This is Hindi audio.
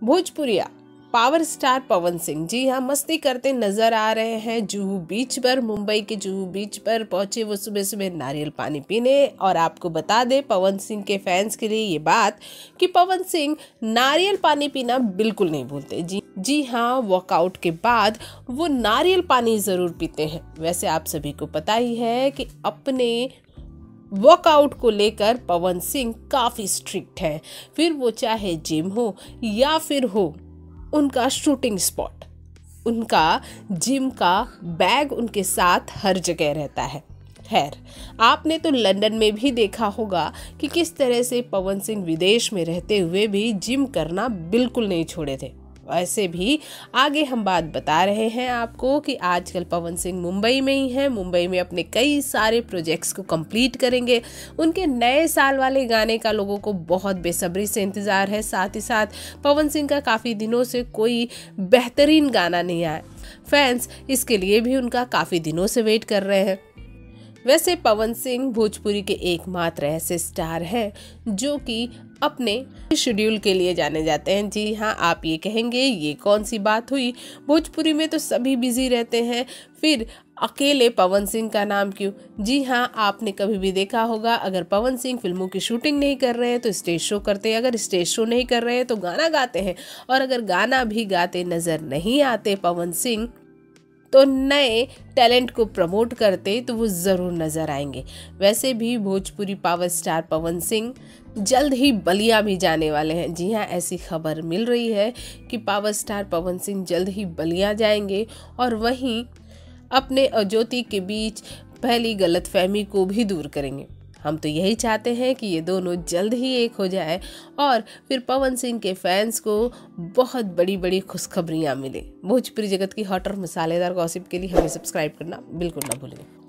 भोजपुरिया पावर स्टार पवन सिंह जी हाँ मस्ती करते नजर आ रहे हैं जुहू बीच पर। मुंबई के जुहू बीच पर पहुंचे वो सुबह सुबह नारियल पानी पीने। और आपको बता दें पवन सिंह के फैंस के लिए ये बात कि पवन सिंह नारियल पानी पीना बिल्कुल नहीं भूलते। जी हाँ, वर्कआउट के बाद वो नारियल पानी जरूर पीते हैं। वैसे आप सभी को पता ही है कि अपने वर्कआउट को लेकर पवन सिंह काफी स्ट्रिक्ट है। फिर वो चाहे जिम हो या फिर हो उनका शूटिंग स्पॉट, उनका जिम का बैग उनके साथ हर जगह रहता है। खैर, आपने तो लंदन में भी देखा होगा कि किस तरह से पवन सिंह विदेश में रहते हुए भी जिम करना बिल्कुल नहीं छोड़े थे। वैसे भी आगे हम बात बता रहे हैं आपको कि आजकल पवन सिंह मुंबई में ही हैं। मुंबई में अपने कई सारे प्रोजेक्ट्स को कंप्लीट करेंगे। उनके नए साल वाले गाने का लोगों को बहुत बेसब्री से इंतज़ार है। साथ ही साथ पवन सिंह का काफ़ी दिनों से कोई बेहतरीन गाना नहीं आया। फैंस इसके लिए भी उनका काफ़ी दिनों से वेट कर रहे हैं। वैसे पवन सिंह भोजपुरी के एकमात्र ऐसे स्टार हैं जो कि अपने शेड्यूल के लिए जाने जाते हैं। जी हाँ, आप ये कहेंगे ये कौन सी बात हुई, भोजपुरी में तो सभी बिजी रहते हैं, फिर अकेले पवन सिंह का नाम क्यों? जी हाँ, आपने कभी भी देखा होगा अगर पवन सिंह फिल्मों की शूटिंग नहीं कर रहे हैं तो स्टेज शो करते हैं, अगर स्टेज शो नहीं कर रहे हैं तो गाना गाते हैं, और अगर गाना भी गाते नजर नहीं आते पवन सिंह तो नए टैलेंट को प्रमोट करते तो वो ज़रूर नज़र आएंगे। वैसे भी भोजपुरी पावर स्टार पवन सिंह जल्द ही बलिया भी जाने वाले हैं। जी हाँ, ऐसी खबर मिल रही है कि पावर स्टार पवन सिंह जल्द ही बलिया जाएंगे और वहीं अपने और ज्योति के बीच पहली गलतफहमी को भी दूर करेंगे। हम तो यही चाहते हैं कि ये दोनों जल्द ही एक हो जाए और फिर पवन सिंह के फैंस को बहुत बड़ी बड़ी खुशखबरियां मिले। भोजपुरी जगत की हॉट और मसालेदार गॉसिप के लिए हमें सब्सक्राइब करना बिल्कुल ना भूलें।